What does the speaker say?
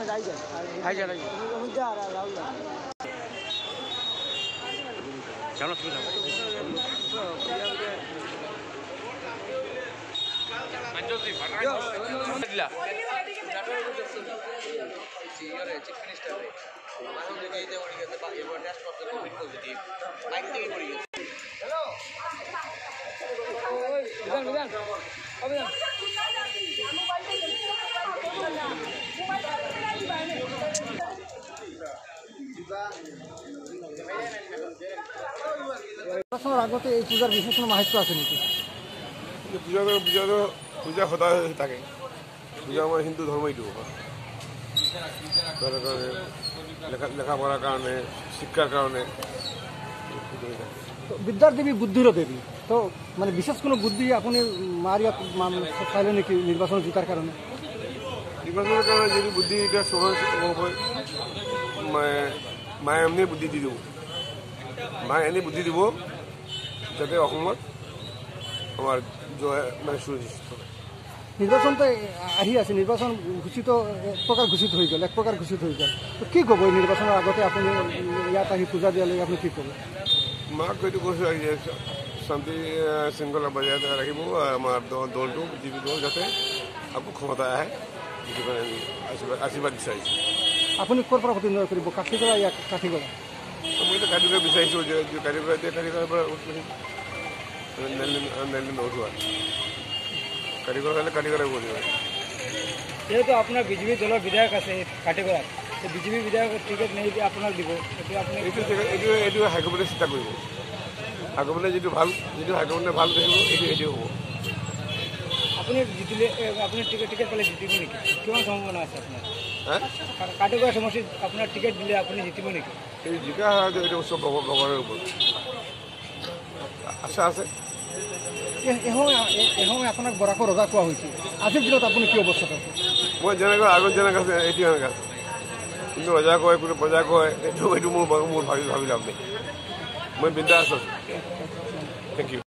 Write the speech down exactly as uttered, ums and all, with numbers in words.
चलो ठीक है আগতে এই পূজার বিশেষ কোনো মাহাত্ম্য আছে নাকি? পূজা পূজা তো পূজা সদায় থাকে। পূজা আমার হিন্দু ধর্ম এইটো লেখা লেখাপড়ার কারণে শিক্ষার কারণে। বিদ্যার দেবী বুদ্ধিরও দেবী, তো মানে বিশেষ কোনো বুদ্ধি আপনি মারিয়া চাইলেন নাকি নির্বাচন জিতার কারণে? নির্বাচনের কারণে যদি বুদ্ধি এটা সময় মায়ে এমনি বুদ্ধি দি দিব, মায়ে এনে বুদ্ধি দিব যাতে অসমত আমার জয় মানে সুনিশ্চিত হয়। নির্বাচন তো আহি আছে, নির্বাচন ঘোষিত এক প্রকার ঘোষিত হয়ে গেল, এক প্রকার ঘোষিত হয়ে গেল, তো কি কব এই নির্বাচনের আগতে আপনি ইয়াত আহি পূজা দিয়ালে আপনি কি কব? মাক এইটো কৈছোঁ যে শান্তি শৃংখলা বজাই ৰাখিব আমাৰ দলটো বিজেপি দল যাতে আকৌ ক্ষমতা আহে, সেইটো কাৰণে আশীৰ্বাদ আশীৰ্বাদ বিচাৰিছোঁ। আপুনি ক'ৰ পৰা প্ৰতিনিধিত্ব কৰিব, কাঠিগড়া ইয়াত কাঠিগড়া? মইতো কাঠিগড়া বিচাৰিছোঁ যে কাঠিগড়া এতিয়া কাঠিগড়াৰ পৰা উঠোৱা কাঠিগড়া হ'লে কাঠিগড়াই কৰিব। যেহেতু আপনার বিজেপি দলের বিধায়ক আছে কাটিগড়াত, তো বিজেপি বিধায়ক টিকেট নেই যে আপনার দিব, এইটো এইটো এইটো হাইকমাণ্ডে চিন্তা কৰিব। হাইকমাণ্ডে যিটো ভাল যিটো হাইকমাণ্ডে ভাল দেখিব এইটো এইটো হ'ব। আপনি জিতিলে আপনি টিকেট টিকেট পালে জিতিব নেকি? কিমান সম্ভাৱনা আছে আপনার? হ্যাঁ, কাটিগড়া সমষ্টিত আপনার টিকেট দিলে আপনি জিতিব নেকি? এই জিকা এইটো চব ভগৱানৰ ওপৰত আশা আছে। এসময় আপোনাক বৰাকৰ ৰজা কোৱা হৈছিল, আজিৰ দিনত আপুনি কি অৱস্থাত আছে? মই যেনেকৈ আগত যেনেকৈ আছে এইটো এনেকৈ আছে, কিন্তু ৰজা কয় কোনো প্ৰজা কয় এইটো এইটো মোৰ মোৰ ভাবি ভাবি লাভ নাই। মই বিন্দাছ আছোঁ। Thank U.